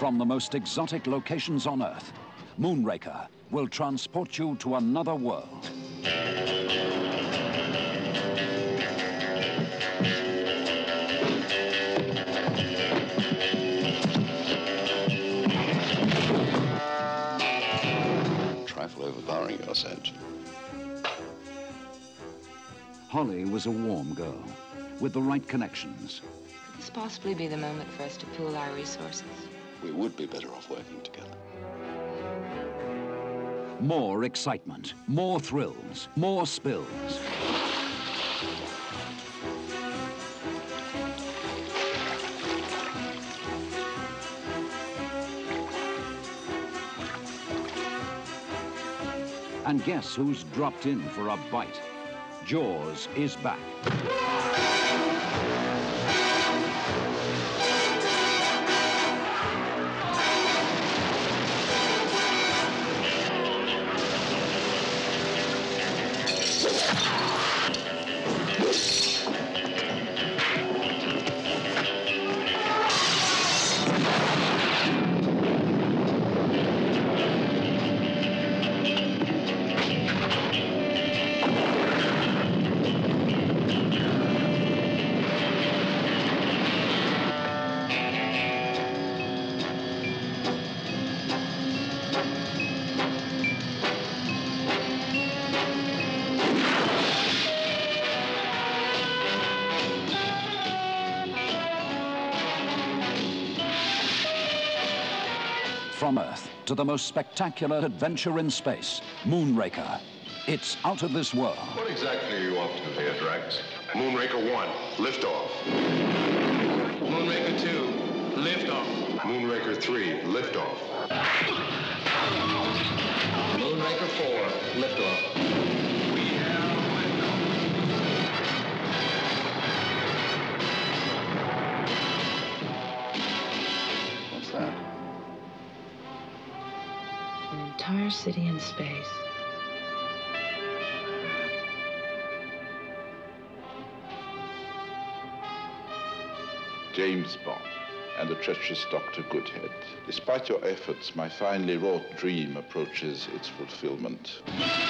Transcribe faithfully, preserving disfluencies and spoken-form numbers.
from the most exotic locations on Earth, Moonraker will transport you to another world. Trifle overpowering your sense. Holly was a warm girl with the right connections. Could this possibly be the moment for us to pool our resources? We would be better off working together. More excitement, more thrills, more spills. And guess who's dropped in for a bite? Jaws is back. From Earth to the most spectacular adventure in space, Moonraker. It's out of this world. What exactly are you up to here, Drax? Moonraker one, liftoff. Moonraker two, liftoff. Moonraker three, liftoff. Moonraker four, liftoff. We have liftoff. What's that? An entire city in space. James Bond and the treacherous Doctor Goodhead. Despite your efforts, my finely wrought dream approaches its fulfillment.